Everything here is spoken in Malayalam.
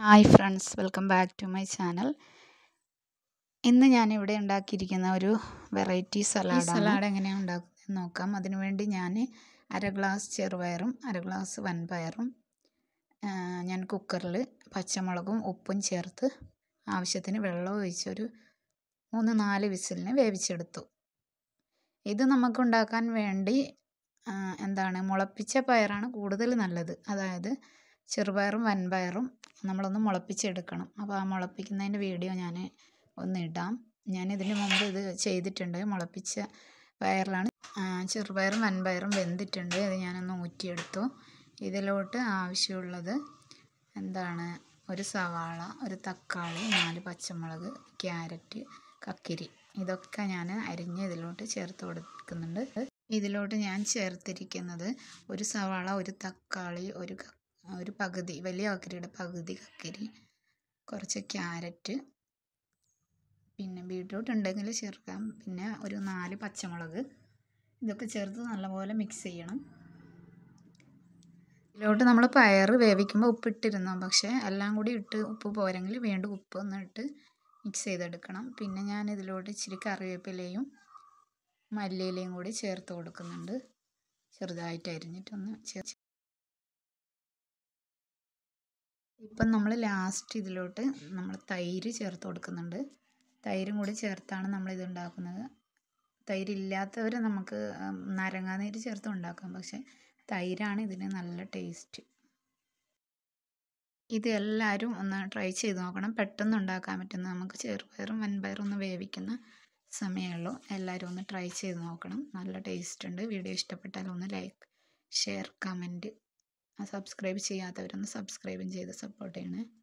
Hi friends, welcome back to my channel. ഇന്ന് ഞാനിവിടെ ഉണ്ടാക്കിയിരിക്കുന്ന ഒരു വെറൈറ്റി സലാഡാണ്. സലാഡ് എങ്ങനെയാണ് ഉണ്ടാക്കുന്നത് നോക്കാം. അതിനുവേണ്ടി ഞാൻ അര ഗ്ലാസ് ചെറുപയറും അര ഗ്ലാസ് വൻപയറും ഞാൻ കുക്കറിൽ പച്ചമുളകും ഉപ്പും ചേർത്ത് ആവശ്യത്തിന് വെള്ളം ഒഴിച്ചൊരു 3-4 വിസിലിന് വേവിച്ചെടുത്തു. ഇത് നമുക്കുണ്ടാക്കാൻ വേണ്ടി മുളപ്പിച്ച പയറാണ് കൂടുതൽ നല്ലത്. അതായത് ചെറുപയറും വൻപയറും നമ്മളൊന്ന് മുളപ്പിച്ചെടുക്കണം. അപ്പോൾ ആ മുളപ്പിക്കുന്നതിൻ്റെ വീഡിയോ ഞാൻ ഒന്ന് ഇടാം. ഞാനിതിന് മുമ്പ് ഇത് ചെയ്തിട്ടുണ്ട്. മുളപ്പിച്ച പയറിലാണ്. ചെറുപയറും വൻപയറും വെന്തിട്ടുണ്ട്. അത് ഞാനൊന്ന് ഊറ്റിയെടുത്തു. ഇതിലോട്ട് ആവശ്യമുള്ളത് ഒരു സവാള, ഒരു തക്കാളി, 4 പച്ചമുളക്, ക്യാരറ്റ്, കക്കിരി, ഇതൊക്കെ ഞാൻ അരിഞ്ഞ് ഇതിലോട്ട് ചേർത്ത് കൊടുക്കുന്നുണ്ട്. ഇതിലോട്ട് ഞാൻ ചേർത്തിരിക്കുന്നത് ഒരു സവാള, ഒരു തക്കാളി, ഒരു പകുതി വലിയ കക്കരിയുടെ പകുതി കക്കിരി, കുറച്ച് ക്യാരറ്റ്, പിന്നെ ബീട്രൂട്ട് ഉണ്ടെങ്കിൽ ചേർക്കാം, പിന്നെ ഒരു 4 പച്ചമുളക്, ഇതൊക്കെ ചേർത്ത് നല്ലപോലെ മിക്സ് ചെയ്യണം. ഇതിലോട്ട് നമ്മൾ പയർ വേവിക്കുമ്പോൾ ഉപ്പിട്ടിരുന്നു. പക്ഷേ എല്ലാം കൂടി ഇട്ട് ഉപ്പ് പോരെങ്കിൽ വീണ്ടും ഉപ്പ് ഒന്നിട്ട് മിക്സ് ചെയ്തെടുക്കണം. പിന്നെ ഞാൻ ഇതിലോട്ട് ഇച്ചിരി കറിവേപ്പിലയും മല്ലിയിലയും കൂടി ചേർത്ത് കൊടുക്കുന്നുണ്ട്. ചെറുതായിട്ട് അരിഞ്ഞിട്ടൊന്ന് ചേർത്ത്. ഇപ്പം നമ്മൾ ലാസ്റ്റ് ഇതിലോട്ട് നമ്മൾ തൈര് ചേർത്ത് കൊടുക്കുന്നുണ്ട്. തൈരും കൂടി ചേർത്താണ് നമ്മളിത് ഉണ്ടാക്കുന്നത്. തൈരില്ലാത്തവർ നമുക്ക് നാരങ്ങാനീര് ചേർത്ത് ഉണ്ടാക്കാം. പക്ഷേ തൈരാണ് ഇതിന് നല്ല ടേസ്റ്റ്. ഇത് എല്ലാവരും ഒന്ന് ട്രൈ ചെയ്ത് നോക്കണം. പെട്ടെന്ന് ഉണ്ടാക്കാൻ പറ്റുന്ന, നമുക്ക് ചെറുപയറും വൻപയറും ഒന്ന് വേവിക്കുന്ന സമയമുള്ളൂ. എല്ലാവരും ഒന്ന് ട്രൈ ചെയ്ത് നോക്കണം. നല്ല ടേസ്റ്റ് ഉണ്ട്. വീഡിയോ ഇഷ്ടപ്പെട്ടാൽ ഒന്ന് ലൈക്ക്, ഷെയർ, കമൻറ്റ്, സബ്സ്ക്രൈബ് ചെയ്യാത്തവരൊന്ന് സബ്സ്ക്രൈബും ചെയ്ത് സപ്പോർട്ട് ചെയ്യണേ.